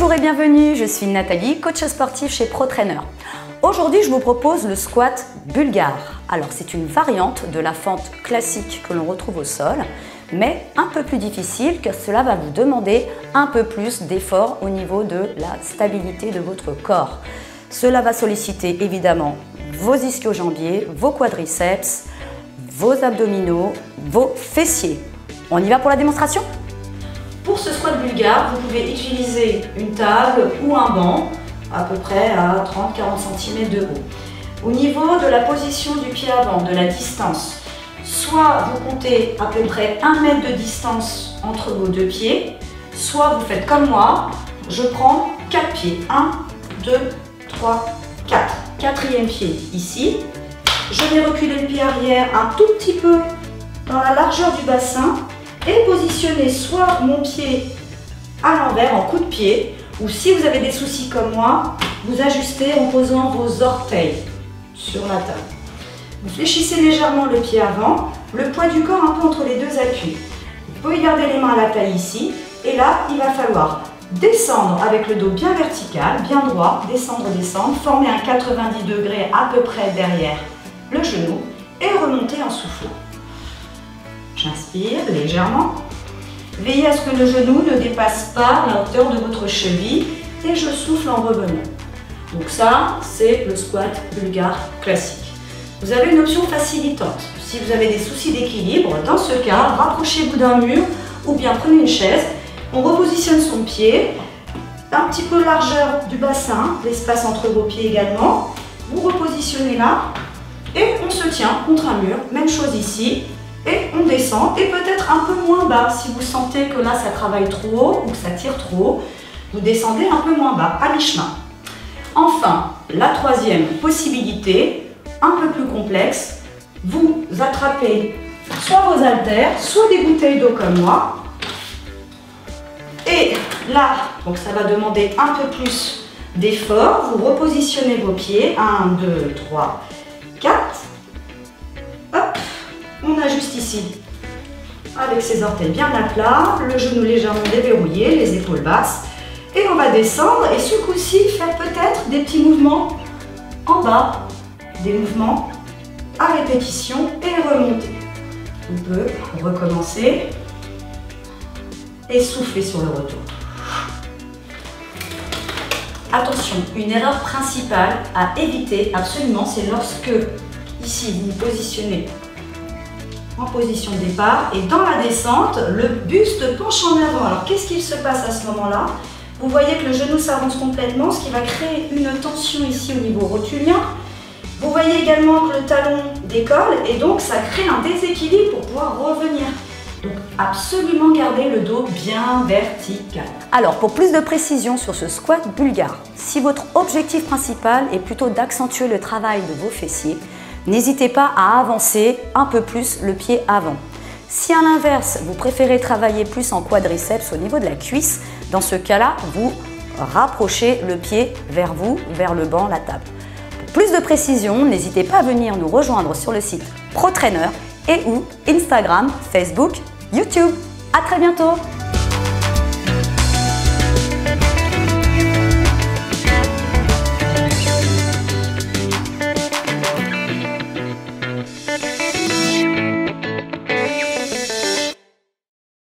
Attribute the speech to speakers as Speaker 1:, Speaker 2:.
Speaker 1: Bonjour et bienvenue, je suis Nathalie, coach sportif chez ProTrainer. Aujourd'hui, je vous propose le squat bulgare. Alors, c'est une variante de la fente classique que l'on retrouve au sol, mais un peu plus difficile car cela va vous demander un peu plus d'effort au niveau de la stabilité de votre corps. Cela va solliciter évidemment vos ischio-jambiers, vos quadriceps, vos abdominaux, vos fessiers. On y va pour la démonstration ? Pour ce squat bulgare, vous pouvez utiliser une table ou un banc à peu près à 30-40 cm de haut. Au niveau de la position du pied avant, de la distance, soit vous comptez à peu près 1 mètre de distance entre vos deux pieds, soit vous faites comme moi, je prends 4 pieds. 1, 2, 3, 4. Quatrième pied ici. Je vais reculer le pied arrière un tout petit peu dans la largeur du bassin et positionner soit mon pied à l'envers en coup de pied, ou si vous avez des soucis comme moi, vous ajustez en posant vos orteils sur la table. Vous fléchissez légèrement le pied avant, le poids du corps un peu entre les deux appuis. Vous pouvez garder les mains à la taille ici, et là, il va falloir descendre avec le dos bien vertical, bien droit, descendre, former un 90 degrés à peu près derrière le genou et remonter en soufflant. J'inspire légèrement. Veillez à ce que le genou ne dépasse pas la hauteur de votre cheville et je souffle en revenant. Donc ça, c'est le squat bulgare classique. Vous avez une option facilitante. Si vous avez des soucis d'équilibre, dans ce cas, rapprochez-vous d'un mur ou bien prenez une chaise. On repositionne son pied, un petit peu largeur du bassin, l'espace entre vos pieds également. Vous repositionnez là et on se tient contre un mur. Même chose ici. Et on descend, et peut-être un peu moins bas. Si vous sentez que là ça travaille trop haut ou que ça tire trop haut, vous descendez un peu moins bas, à mi-chemin. Enfin, la troisième possibilité, un peu plus complexe, vous attrapez soit vos haltères, soit des bouteilles d'eau comme moi. Et là, donc ça va demander un peu plus d'effort. Vous repositionnez vos pieds. 1, 2, 3, 4. Hop. On ajuste ici avec ses orteils bien à plat, le genou légèrement déverrouillé, les épaules basses. Et on va descendre et ce coup-ci faire peut-être des petits mouvements en bas, des mouvements à répétition et remonter. On peut recommencer et souffler sur le retour. Attention, une erreur principale à éviter absolument, c'est lorsque ici vous vous positionnez en position de départ et dans la descente, le buste penche en avant. Alors qu'est-ce qu'il se passe à ce moment-là? Vous voyez que le genou s'avance complètement, ce qui va créer une tension ici au niveau rotulien. Vous voyez également que le talon décolle et donc ça crée un déséquilibre pour pouvoir revenir. Donc absolument garder le dos bien vertical. Alors pour plus de précision sur ce squat bulgare, si votre objectif principal est plutôt d'accentuer le travail de vos fessiers, n'hésitez pas à avancer un peu plus le pied avant. Si à l'inverse, vous préférez travailler plus en quadriceps au niveau de la cuisse, dans ce cas-là, vous rapprochez le pied vers vous, vers le banc, la table. Pour plus de précision, n'hésitez pas à venir nous rejoindre sur le site ProTrainer et ou Instagram, Facebook, YouTube. À très bientôt!